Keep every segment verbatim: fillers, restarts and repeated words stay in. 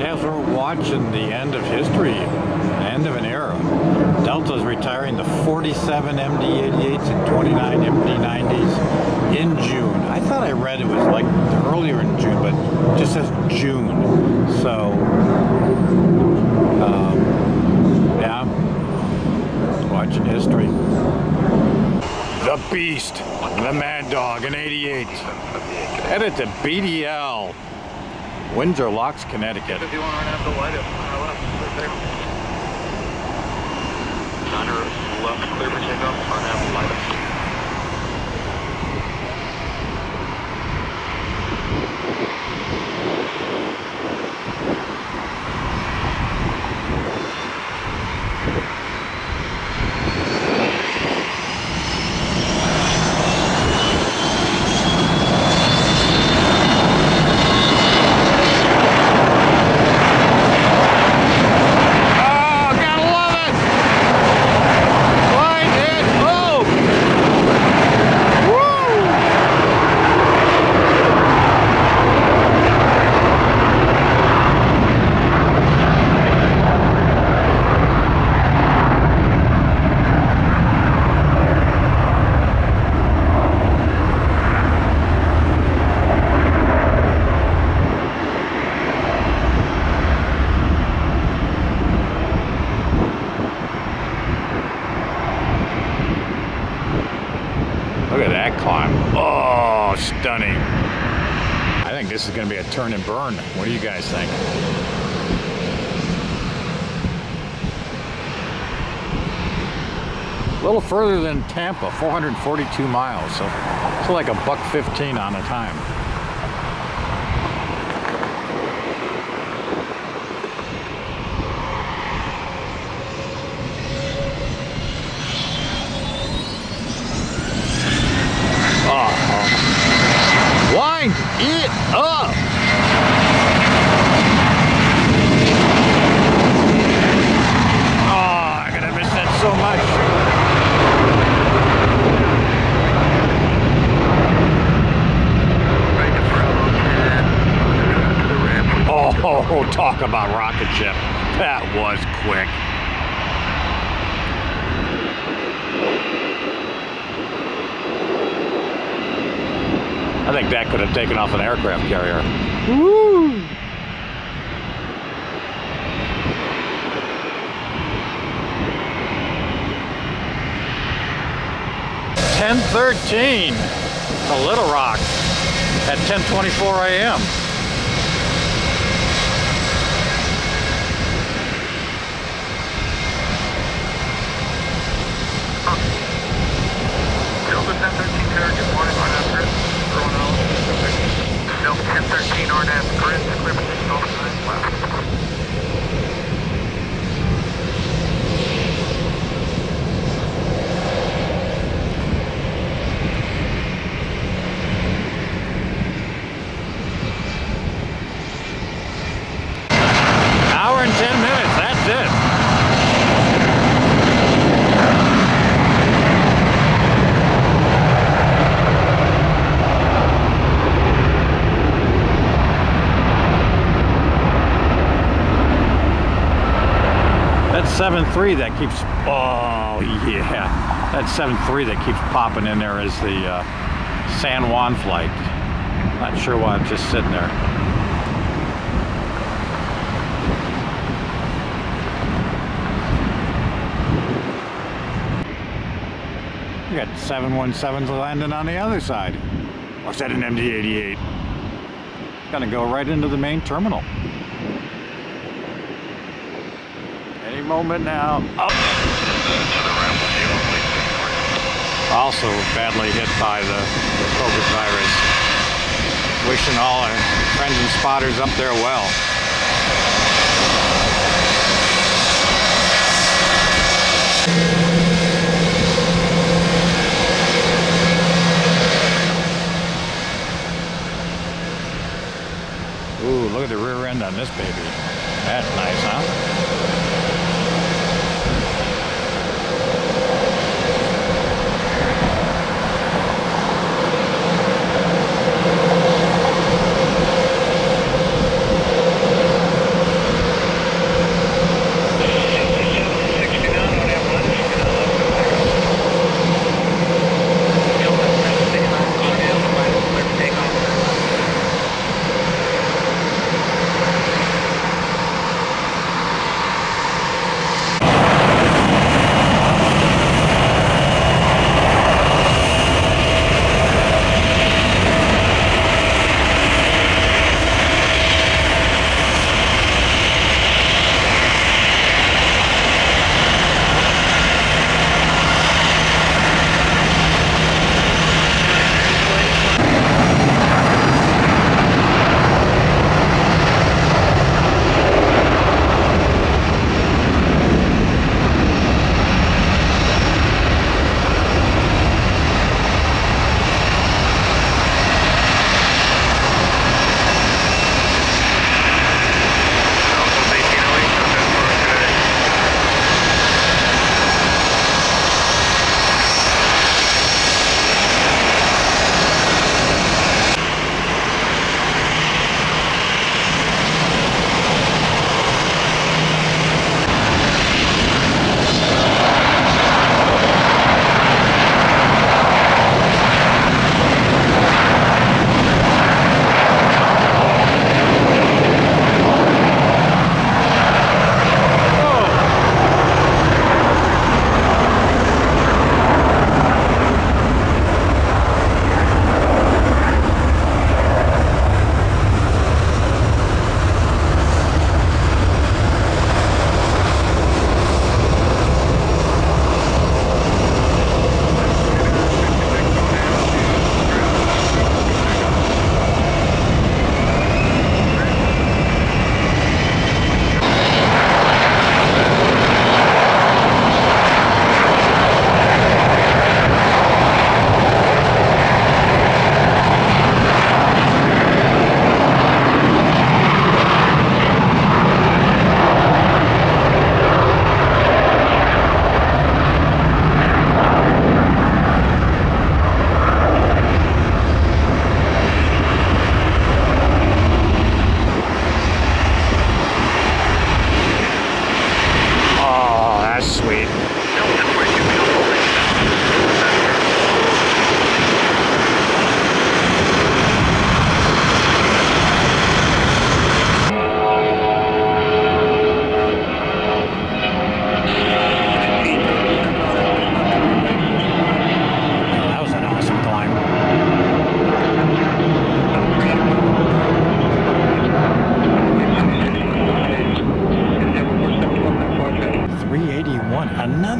As we're watching the end of history, the end of an era. Delta's retiring the forty-seven M D eighty-eights and twenty-nine M D nineties in June. I thought I read it was like earlier in June, but it just says June. So, um, yeah, watching history. The Beast, the Mad Dog, an eighty-eight. Headed to B D L, Windsor Locks, Connecticut. If you want to have the light up on our left, right there. On our left, clear for takeoff, front half light up. Look at that climb. Oh, stunning. I think this is going to be a turn and burn. What do you guys think? A little further than Tampa, four hundred forty-two miles. So it's like a buck fifteen on the time. Wind it up! Oh, I'm gonna miss that so much. Oh, talk about rocket ship. That was quick. I think that could have taken off an aircraft carrier. Woo! ten thirteen to Little Rock at ten twenty-four A M Delta ten thirteen, good morning, on after it. Delta ten thirteen, R N A V, Corinth, clear for takeoff, nine left. Hour and ten minutes, that's it. seven three that keeps, oh yeah, that seven three that keeps popping in there is the uh, San Juan flight. Not sure why it's just sitting there. We got seven one sevens landing on the other side. Or is that an M D eighty-eight? Gonna go right into the main terminal. Any moment now. Oh. Also badly hit by the, the COVID virus. Wishing all our friends and spotters up there well. Ooh, look at the rear end on this baby. That's nice, huh?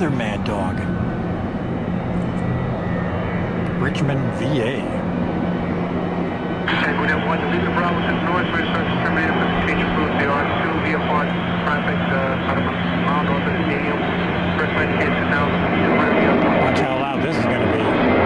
another Mad Dog. Richmond, V A. Jaguar one, leave the Bravo to the north, research terminated for continued route. There are two V F R traffic uh, out of a mile north of the stadium. First flight is two thousand two hundred. Watch how loud this is going to be.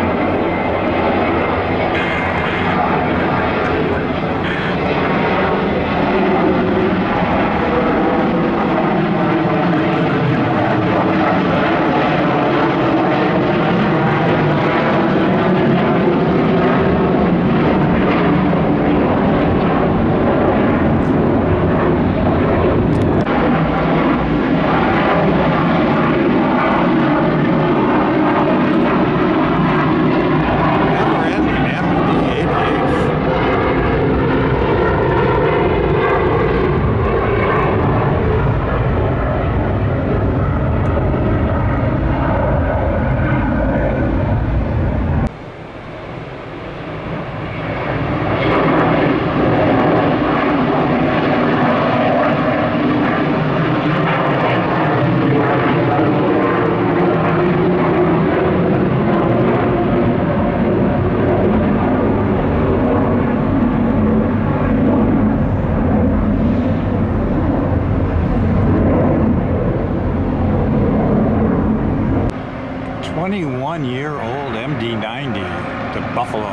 twenty-one-year-old M D ninety to Buffalo.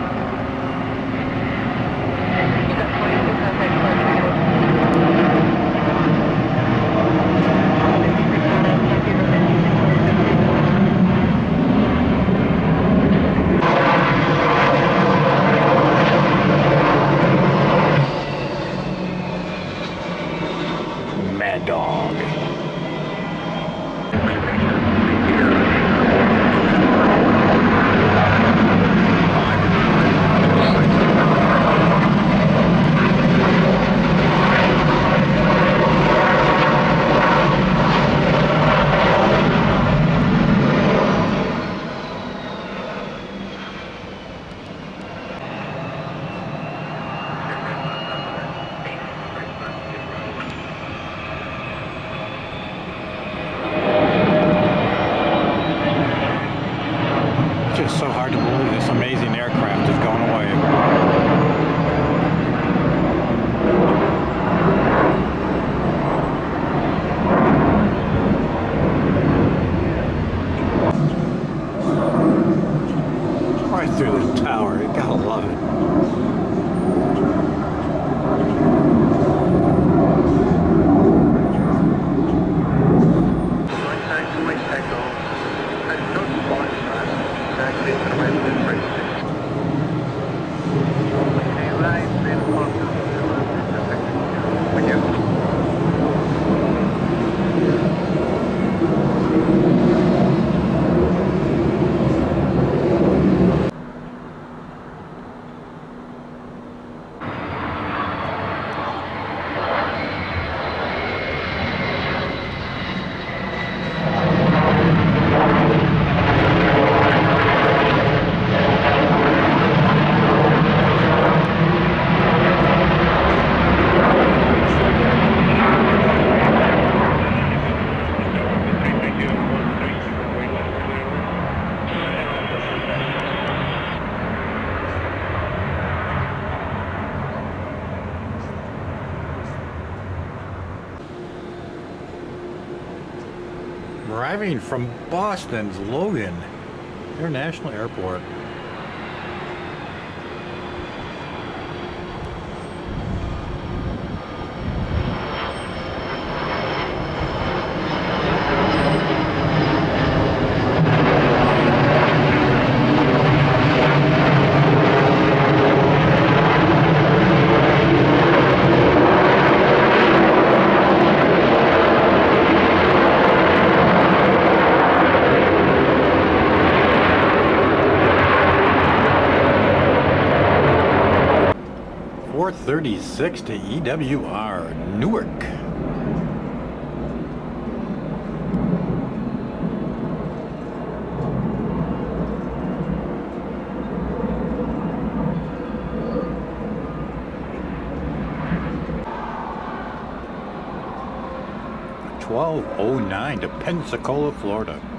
Mad Dog. It's so hard to believe this amazing aircraft is going away. Right through the tower, you gotta love it. Arriving from Boston's Logan International Airport. four thirty-six to E W R, Newark. twelve oh nine to Pensacola, Florida.